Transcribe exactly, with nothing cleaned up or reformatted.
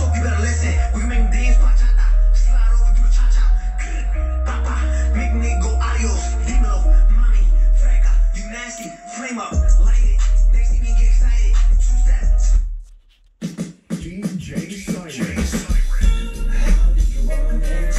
so you better listen. We can make them dance, bachata. Slide over, do the cha-cha. Papa, big nigga, go adios. Dímelo, mami, freca, you nasty. Flame up, light it. They see me get excited. Two steps. D J Siren. How did you want it?